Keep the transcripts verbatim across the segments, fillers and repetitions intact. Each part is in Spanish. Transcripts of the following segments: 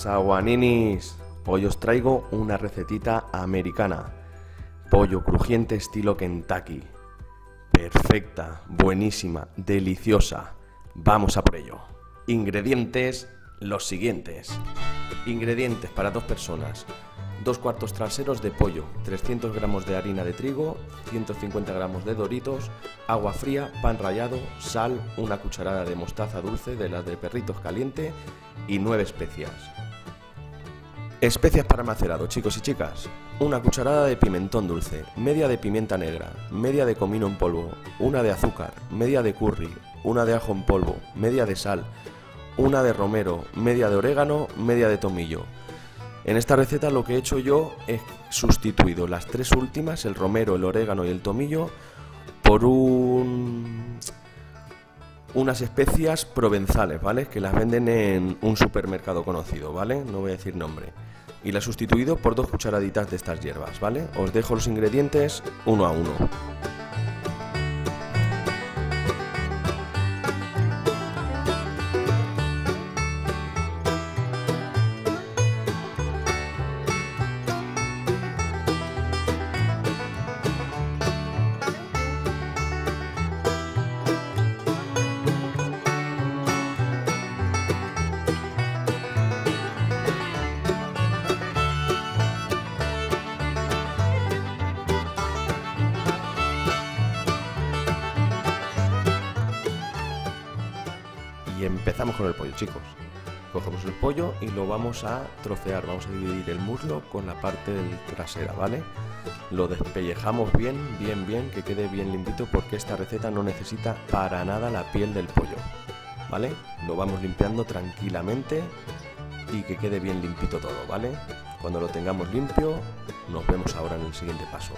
Saguaninis, hoy os traigo una recetita americana. Pollo crujiente estilo Kentucky. Perfecta, buenísima, deliciosa. Vamos a por ello. Ingredientes, los siguientes. Ingredientes para dos personas. Dos cuartos traseros de pollo, trescientos gramos de harina de trigo, ciento cincuenta gramos de Doritos, agua fría, pan rallado, sal, una cucharada de mostaza dulce de las de perritos caliente y nueve especias. Especias para macerado, chicos y chicas. Una cucharada de pimentón dulce, media de pimienta negra, media de comino en polvo, una de azúcar, media de curry, una de ajo en polvo, media de sal, una de romero, media de orégano, media de tomillo. En esta receta lo que he hecho yo es sustituido las tres últimas, el romero, el orégano y el tomillo, por un... unas especias provenzales, ¿vale? Que las venden en un supermercado conocido, ¿vale? No voy a decir nombre. Y las he sustituido por dos cucharaditas de estas hierbas, ¿vale? Os dejo los ingredientes uno a uno. Y empezamos con el pollo, chicos. Cogemos el pollo y lo vamos a trocear. Vamos a dividir el muslo con la parte del trasera, ¿vale? Lo despellejamos bien, bien, bien, que quede bien limpito, porque esta receta no necesita para nada la piel del pollo, ¿vale? Lo vamos limpiando tranquilamente y que quede bien limpito todo, ¿vale? Cuando lo tengamos limpio, nos vemos ahora en el siguiente paso.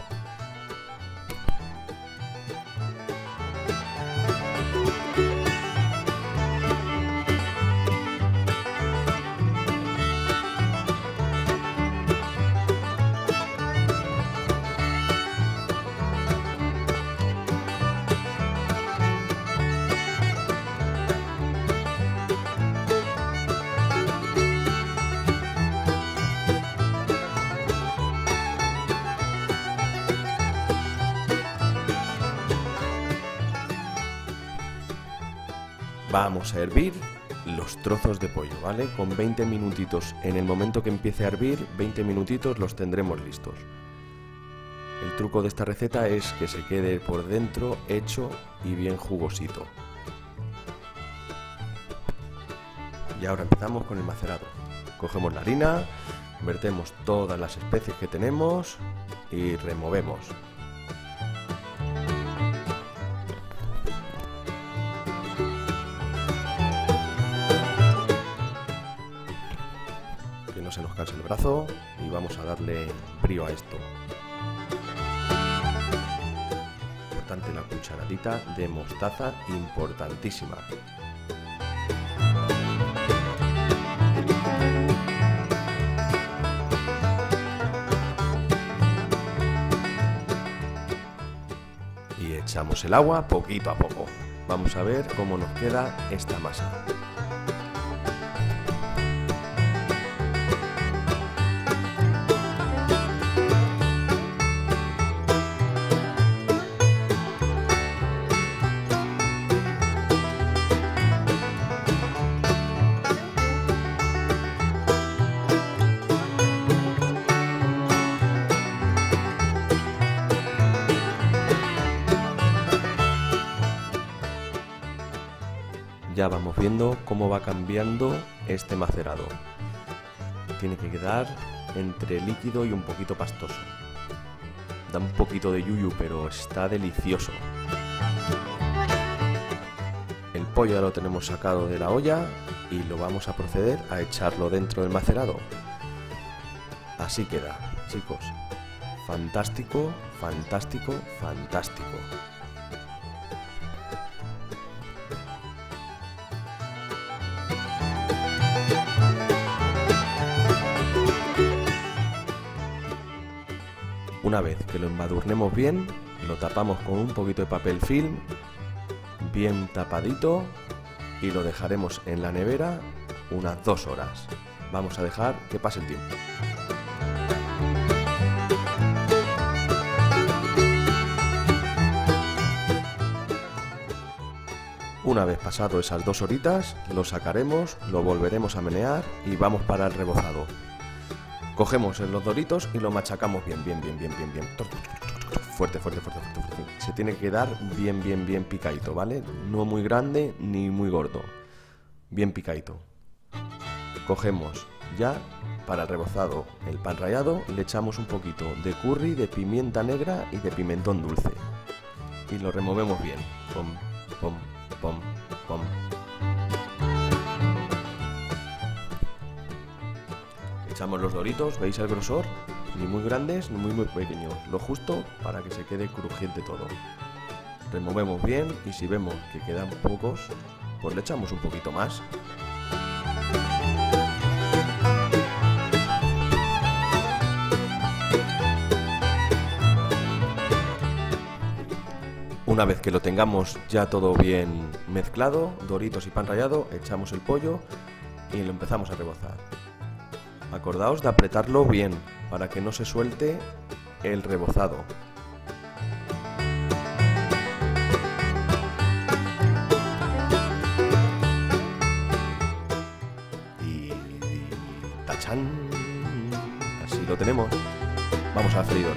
Vamos a hervir los trozos de pollo, ¿vale? Con veinte minutitos. En el momento que empiece a hervir, veinte minutitos los tendremos listos. El truco de esta receta es que se quede por dentro hecho y bien jugosito. Y ahora empezamos con el macerado. Cogemos la harina, vertemos todas las especies que tenemos y removemos. No se nos canse el brazo y vamos a darle brío a esto. Importante la cucharadita de mostaza, importantísima. Y echamos el agua poquito a poco. Vamos a ver cómo nos queda esta masa. Ya vamos viendo cómo va cambiando este macerado. Tiene que quedar entre líquido y un poquito pastoso. Da un poquito de yuyu, pero está delicioso. El pollo ya lo tenemos sacado de la olla y lo vamos a proceder a echarlo dentro del macerado. Así queda, chicos. Fantástico, fantástico, fantástico. Una vez que lo embadurnemos bien, lo tapamos con un poquito de papel film, bien tapadito, y lo dejaremos en la nevera unas dos horas. Vamos a dejar que pase el tiempo. Una vez pasado esas dos horitas, lo sacaremos, lo volveremos a menear y vamos para el rebozado. Cogemos los doritos y lo machacamos bien, bien, bien, bien, bien, bien. Fuerte, fuerte, fuerte, fuerte, fuerte. Se tiene que quedar bien, bien, bien picadito, ¿vale? No muy grande ni muy gordo. Bien picadito. Cogemos ya para el rebozado el pan rallado, le echamos un poquito de curry, de pimienta negra y de pimentón dulce. Y lo removemos bien. Pom, pom, pom, pom. Echamos los doritos, ¿veis el grosor? Ni muy grandes ni muy muy pequeños, lo justo para que se quede crujiente todo. Removemos bien y si vemos que quedan pocos, pues le echamos un poquito más. Una vez que lo tengamos ya todo bien mezclado, doritos y pan rallado, echamos el pollo y lo empezamos a rebozar. Acordaos de apretarlo bien para que no se suelte el rebozado. Y, y ¡tachán! Así lo tenemos. Vamos a la freidora.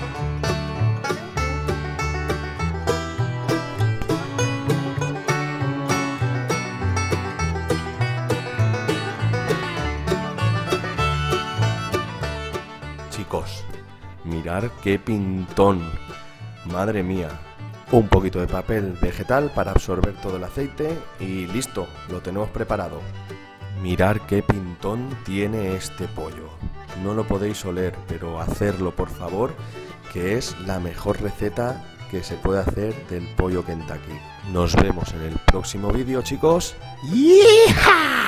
Chicos, mirad qué pintón, madre mía. Un poquito de papel vegetal para absorber todo el aceite y listo, lo tenemos preparado. Mirad qué pintón tiene este pollo. No lo podéis oler, pero hacerlo por favor, que es la mejor receta que se puede hacer del pollo Kentucky. Nos vemos en el próximo vídeo, chicos. ¡Yeeha!